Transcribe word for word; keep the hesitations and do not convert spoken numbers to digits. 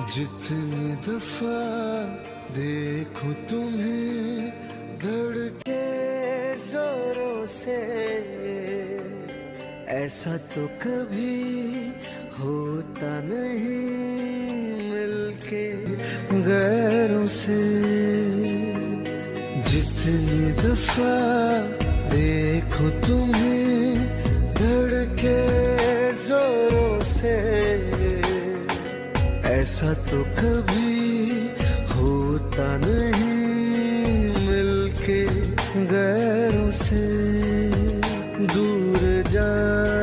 जितनी दफा देखूं तुम्हें धड़के जोरों से, ऐसा तो कभी होता नहीं मिलके गैरों से। जितनी दफा देखूं तुम्हें धड़के जोरों से, ऐसा तो कभी होता नहीं मिलके गैरों से। दूर जा